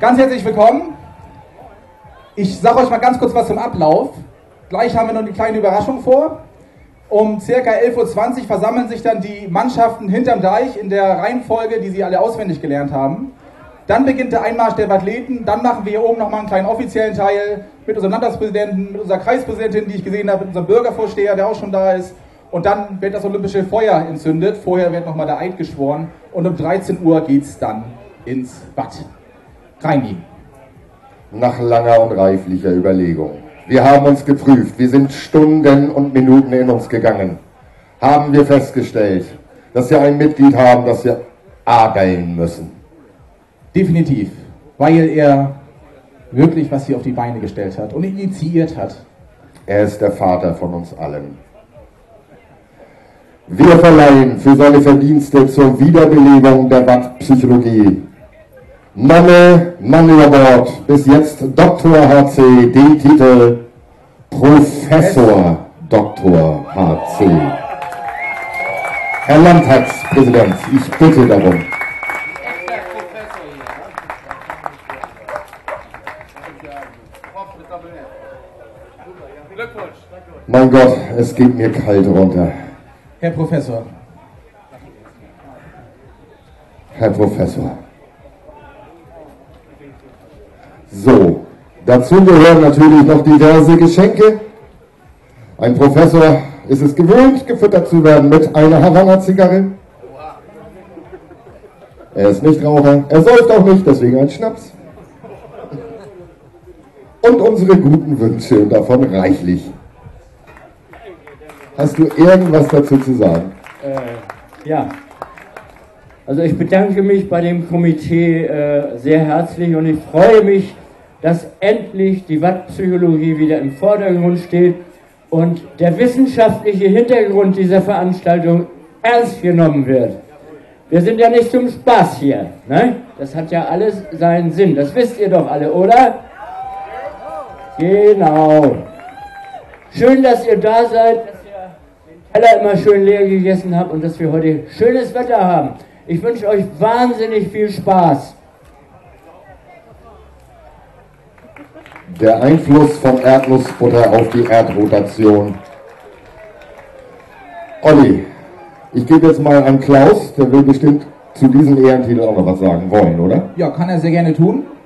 Ganz herzlich willkommen. Ich sage euch mal ganz kurz was zum Ablauf. Gleich haben wir noch eine kleine Überraschung vor. Um ca. 11:20 Uhr versammeln sich dann die Mannschaften hinterm Deich in der Reihenfolge, die sie alle auswendig gelernt haben. Dann beginnt der Einmarsch der Athleten. Dann machen wir hier oben nochmal einen kleinen offiziellen Teil mit unserem Landtagspräsidenten, mit unserer Kreispräsidentin, die ich gesehen habe, mit unserem Bürgervorsteher, der auch schon da ist. Und dann wird das olympische Feuer entzündet. Vorher wird nochmal der Eid geschworen. Und um 13 Uhr geht es dann ins Bad. Reini. Nach langer und reiflicher Überlegung. Wir haben uns geprüft. Wir sind Stunden und Minuten in uns gegangen. Haben wir festgestellt, dass wir ein Mitglied haben, das wir ärgern müssen. Definitiv. Weil er wirklich was hier auf die Beine gestellt hat und initiiert hat. Er ist der Vater von uns allen. Wir verleihen für seine Verdienste zur Wiederbelebung der Wattpsychologie Manne Award, bis jetzt Dr. HC, den Titel Professor Dr. HC. Herr Landtagspräsident, ich bitte darum. Mein Gott, es geht mir kalt runter. Herr Professor. Herr Professor. So, dazu gehören natürlich noch diverse Geschenke. Ein Professor ist es gewöhnt, gefüttert zu werden mit einer Havanna-Zigarre. Er ist nicht Raucher, er säuft auch nicht, deswegen ein Schnaps. Und unsere guten Wünsche und davon reichlich. Hast du irgendwas dazu zu sagen? Ja. Also ich bedanke mich bei dem Komitee sehr herzlich und ich freue mich, dass endlich die Wattpsychologie wieder im Vordergrund steht und der wissenschaftliche Hintergrund dieser Veranstaltung ernst genommen wird. Wir sind ja nicht zum Spaß hier, ne? Das hat ja alles seinen Sinn, das wisst ihr doch alle, oder? Genau. Schön, dass ihr da seid, dass ihr den Teller immer schön leer gegessen habt und dass wir heute schönes Wetter haben. Ich wünsche euch wahnsinnig viel Spaß. Der Einfluss von Erdnussbutter auf die Erdrotation. Olli, ich gebe jetzt mal an Klaus, der will bestimmt zu diesem Ehrentitel auch noch was sagen wollen, oder? Ja, kann er sehr gerne tun.